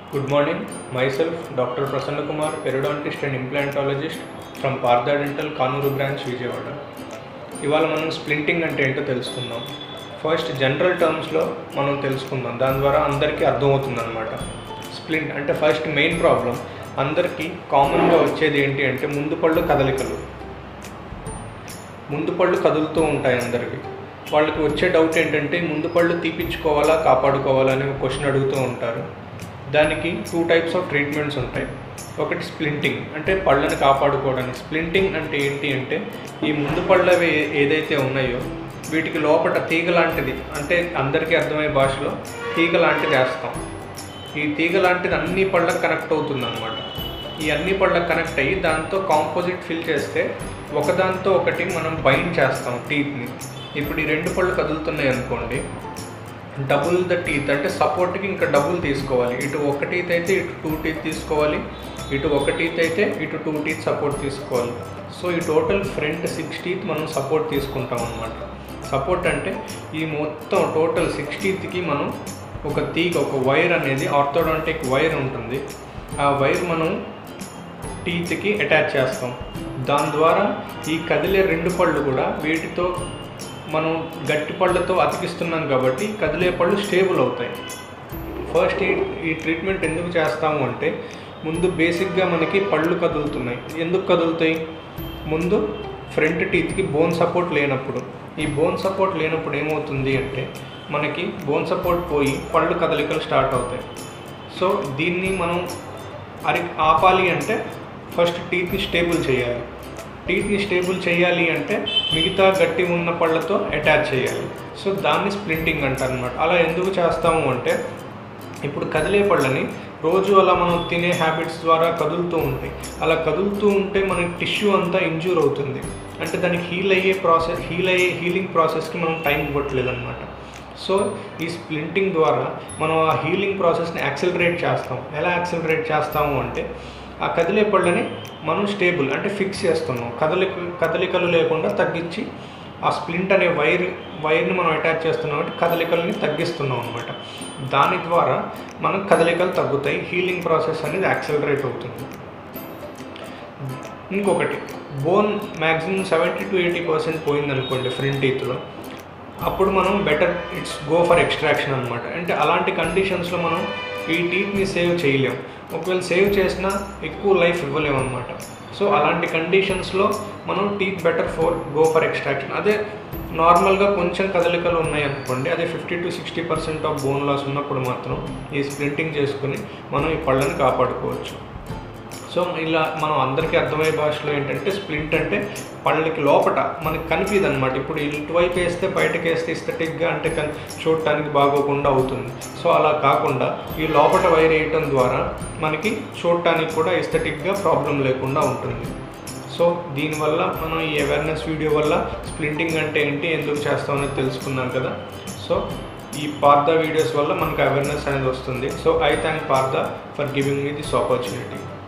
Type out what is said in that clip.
Good morning. Myself, Dr. Prasanna Kumar, periodontist and implantologist from Partha Dental, Kannuru branch, Vijayawada. ఇవాళ మనం splinting అంటే ఏంటో తెలుసుకుందాం. First general టర్మ్స్లో మనం తెలుసుకుందాం, దాని ద్వారా అందరికీ అర్థమవుతుంది అనమాట. స్ప్లింట్ అంటే ఫస్ట్ మెయిన్ ప్రాబ్లం అందరికీ కామన్గా వచ్చేది ఏంటి అంటే ముందు పళ్ళు కదలికలు. ముందు పళ్ళు కదులుతూ ఉంటాయి అందరికీ. వాళ్ళకి వచ్చే డౌట్ ఏంటంటే ముందు పళ్ళు తీపించుకోవాలా కాపాడుకోవాలా అనే క్వశ్చన్ అడుగుతూ ఉంటారు. దానికి 2 types ఆఫ్ ట్రీట్మెంట్స్ ఉంటాయి. ఒకటి స్ప్లింటింగ్ అంటే పళ్ళని కాపాడుకోవడానికి. స్ప్లింటింగ్ అంటే ఏంటి అంటే ఈ ముందు పళ్ళవి ఏదైతే ఉన్నాయో వీటికి లోపల తీగ లాంటిది, అంటే అందరికీ అర్థమయ్యే భాషలో తీగ లాంటిది వేస్తాం. ఈ తీగ లాంటిది అన్ని పళ్ళకి కనెక్ట్ అవుతుంది అనమాట. ఈ అన్ని పళ్ళకి కనెక్ట్ అయ్యి దాంతో కాంపోజిట్ ఫిల్ చేస్తే ఒకదాంతో ఒకటి మనం బైండ్ చేస్తాం టీత్ని. ఇప్పుడు ఈ 2 పళ్ళు కదులుతున్నాయి అనుకోండి, డబుల్ ద టీత్ అంటే సపోర్ట్కి ఇంకా డబుల్ తీసుకోవాలి. ఇటు ఒక టీత్ అయితే ఇటు 2 teeth తీసుకోవాలి, ఇటు ఒక టీత్ అయితే ఇటు 2 teeth సపోర్ట్ తీసుకోవాలి. సో ఈ టోటల్ ఫ్రంట్ 6 teeth మనం సపోర్ట్ తీసుకుంటాం అన్నమాట. సపోర్ట్ అంటే ఈ మొత్తం టోటల్ 6 teethకి మనం ఒక తీగ, ఒక వైర్ అనేది ఆర్థోడాంటిక్ వైర్ ఉంటుంది. ఆ వైర్ మనం టీత్కి అటాచ్ చేస్తాం. దాని ద్వారా ఈ కదిలే 2 పళ్ళు కూడా వీటితో మనం గట్టి పళ్ళతో అతికిస్తున్నాం కాబట్టి కదిలే పళ్ళు స్టేబుల్ అవుతాయి. ఫస్ట్ ఈ ట్రీట్మెంట్ ఎందుకు చేస్తాము అంటే ముందు బేసిక్గా మనకి పళ్ళు కదులుతున్నాయి. ఎందుకు కదులుతాయి? ముందు ఫ్రంట్ టీత్కి బోన్ సపోర్ట్ లేనప్పుడు, ఈ బోన్ సపోర్ట్ లేనప్పుడు ఏమవుతుంది అంటే మనకి బోన్ సపోర్ట్ పోయి పళ్ళు కదలికలు స్టార్ట్ అవుతాయి. సో దీన్ని మనం ఆపాలి అంటే ఫస్ట్ టీత్ని స్టేబుల్ చేయాలి. టీత్ని స్టేబుల్ చేయాలి అంటే మిగతా గట్టి ఉన్న పళ్ళతో అటాచ్ చేయాలి. సో దాన్ని స్ప్లింటింగ్ అంటారు అనమాట. అలా ఎందుకు చేస్తాము అంటే ఇప్పుడు కదిలే పళ్ళని రోజు అలా మనం తినే హ్యాబిట్స్ ద్వారా కదులుతూ ఉంటాయి. అలా కదులుతూ ఉంటే మనకి టిష్యూ అంతా ఇంజ్యూర్ అవుతుంది. అంటే దానికి హీలింగ్ ప్రాసెస్కి మనం టైం ఇవ్వట్లేదు అనమాట. సో ఈ స్ప్లింటింగ్ ద్వారా మనం ఆ హీలింగ్ ప్రాసెస్ని యాక్సిలరేట్ చేస్తాం. ఎలా యాక్సిలరేట్ చేస్తాము అంటే ఆ కదిలే పళ్ళని మనం స్టేబుల్ అంటే ఫిక్స్ చేస్తున్నాం. కదలికలు లేకుండా తగ్గించి ఆ స్ప్లింట్ అనే వైర్ని మనం అటాచ్ చేస్తున్నాం అంటే కదలికలని తగ్గిస్తున్నాం అనమాట. దాని ద్వారా మనం కదలికలు తగ్గుతాయి, హీలింగ్ ప్రాసెస్ అనేది యాక్సిలరేట్ అవుతుంది. ఇంకొకటి, బోన్ మ్యాక్సిమం 70 to 80% పోయిందనుకోండి ఫ్రంట్ టీత్లో, అప్పుడు మనం better it's go for extraction అనమాట. అంటే అలాంటి కండిషన్స్లో మనం ఈ టీత్ని సేవ్ చేయలేం. ఒకవేళ సేవ్ చేసినా ఎక్కువ లైఫ్ ఇవ్వలేము అనమాట. సో అలాంటి కండిషన్స్లో మనం teeth better go for extraction. అదే నార్మల్గా కొంచెం కదలికలు ఉన్నాయి అనుకోండి, అదే 50 to 60% ఆఫ్ బోన్ లాస్ ఉన్నప్పుడు మాత్రం ఈ స్ప్లింటింగ్ చేసుకుని మనం ఈ పళ్ళని కాపాడుకోవచ్చు. సో ఇలా మనం అందరికీ అర్థమయ్యే భాషలో ఏంటంటే స్ప్లింట్ అంటే పళ్ళకి లోపట మనకి కనిపిది అనమాట. ఇప్పుడు ఇటువైపు వేస్తే బయటకు వేస్తే ఎస్థెటిక్గా అంటే చూడటానికి బాగోకుండా అవుతుంది. సో అలా కాకుండా ఈ లోపట వైర్ వేయటం ద్వారా మనకి చూడటానికి కూడా ఎస్థెటిక్గా ప్రాబ్లం లేకుండా ఉంటుంది. సో దీనివల్ల మనం ఈ అవేర్నెస్ వీడియో వల్ల స్ప్లింటింగ్ అంటే ఏంటి, ఎందుకు చేస్తామనేది తెలుసుకున్నాం కదా. సో ఈ పార్థా వీడియోస్ వల్ల మనకు అవేర్నెస్ అనేది వస్తుంది. So I thank Partha for giving me this opportunity.